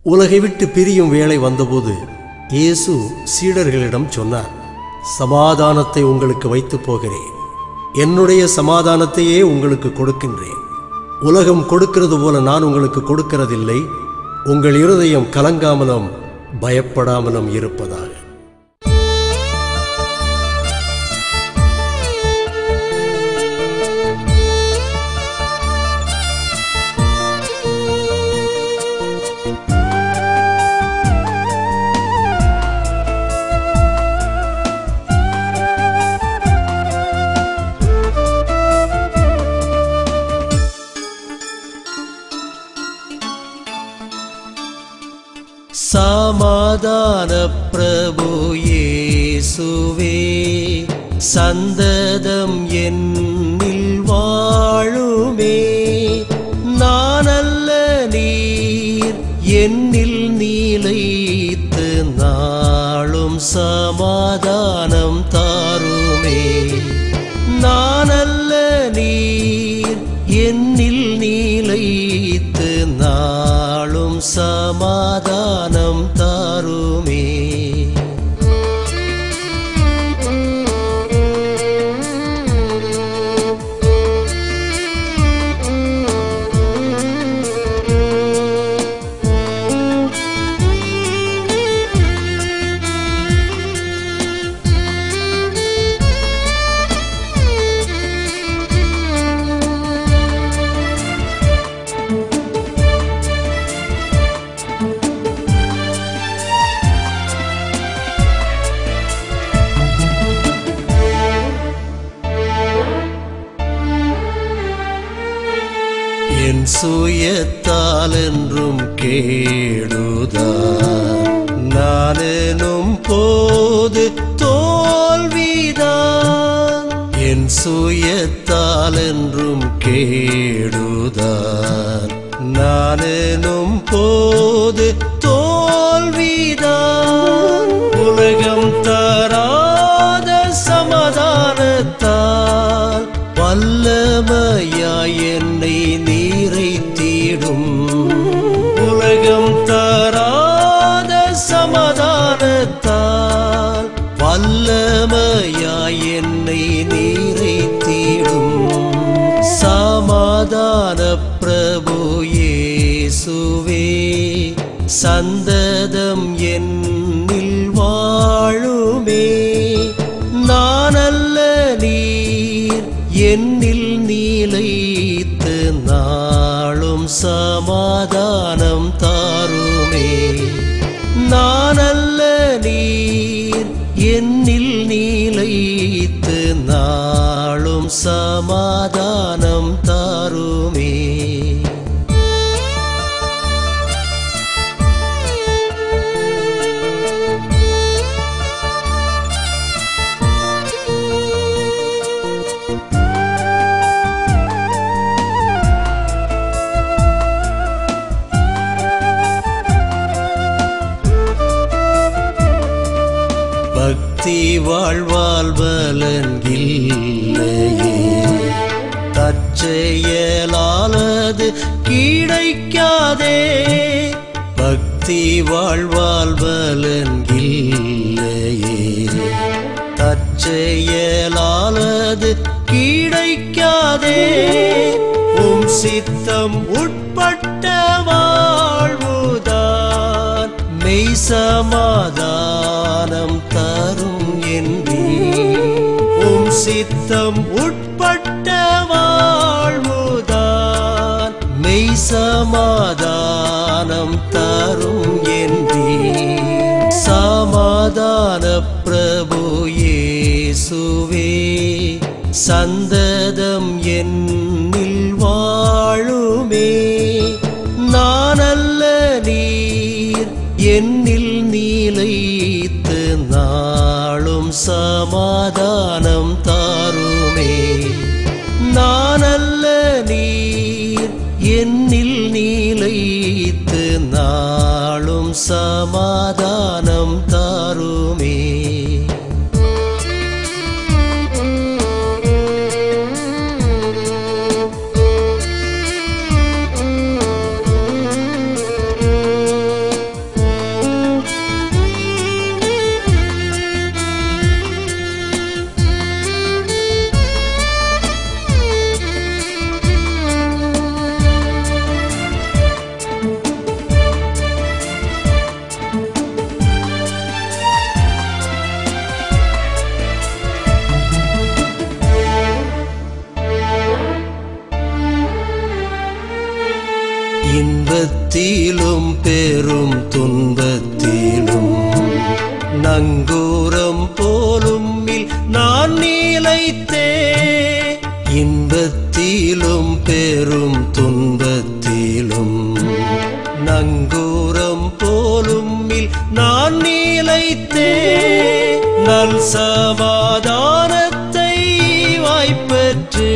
உலகை விட்டு பிரியும் வேளை வந்தபோது இயேசு சீடர்களிடம் சொன்னார், சமாதானத்தை உங்களுக்கு வைத்து போகிறேன், என்னுடைய சமாதானத்தையே உங்களுக்கு கொடுக்கின்றேன். உலகம் கொடுக்கிறது போல நான் உங்களுக்கு கொடுக்கிறதில்லை. உங்கள் இருதயம் கலங்காமலும் பயப்படாமலும் இருப்பதாக. சமாதான பிரபு இயேசுவே, சந்ததம் என்னில் வாழுமே. நானல்ல நீர் என்னில் நீலைத்து நாளும் சமாதானம் தாருமே. நானல்ல நீர் என்னில் நீலைத்து நாளும் சமாதானம் தாருமே. என் சுயத்தால் என்றும் கேடுதான், நானும் போது தோல்விதான். என் சுயத்தால் என்றும் கேடுதான், நானும் போது தோல்விதான். உலகம் தராத சமாதானத்தால் வல்லமையாய் என்னை உலகம் தராத சமாதானத்தால் வல்லமையாய் என்னை நிறைத்திடும். சமாதான பிரபு இயேசுவே, சந்ததம் என்னில் வாழுமே. நானல்ல நீர் என்னில் நீலைத்து நாளும் சமாதானம் தாருமே. நானல்ல நீர் என்னில் நீலைத்து நாளும் சமாதானம் தாருமே. பக்தி வாழ்வால் பலன்கில்லையே, தற்செயலானது கிடைக்காதே. பக்தி வாழ்வால் பலன்கில்லையே, தற்செயலானது கிடைக்காதே. உம் சித்தம் உட்பட்ட வாழ்வுதான் மெய் சமாதானம் தரும் என்றே. உம் சித்தம் உட்பட்ட வாழ்வுதான் மெய் சமாதானம் தரும் என்றே. சமாதான பிரபு இயேசுவே, சந்ததம் என்னில் வாழுமே. நானல்ல நீர் என்னில் நீலைத்து நாளும் சமாதானம் தாருமே. நானல்ல நீர் என்னில் நீலைத்து நாளும் சமாதானம் தாருமே. இன்பத்திலும் பெரும் துன்பத்திலும் நங்கூரம் போலும் நான் நிலைத்தே. இன்பத்திலும் பெரும் துன்பத்திலும் நங்கூரம் போலும் நான் நிலைத்தே. நல் சமாதானத்தை வாய்ப்பற்று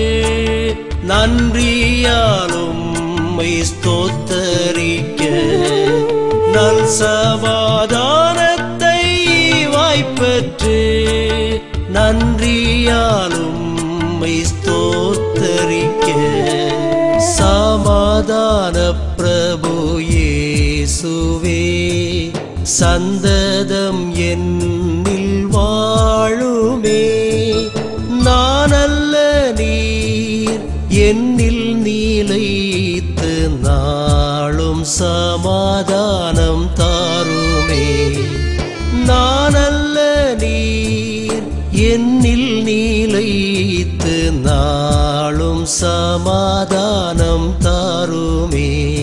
நன்றியாலும் ஸ்தோத்தரிக்க. நல் சமாதானத்தை வாய்ப்பற்று நன்றியாலும் ஸ்தோத்தரிக்க. சமாதான பிரபு இயேசுவே சந்ததம் என்னில் வாழுமே. நானல்ல நீர் என்னில் நீலைத்து நாளும் சமாதானம் தாருமே. நானல்ல நீர் என்னில் நீலைத்து நாளும் சமாதானம் தாருமே.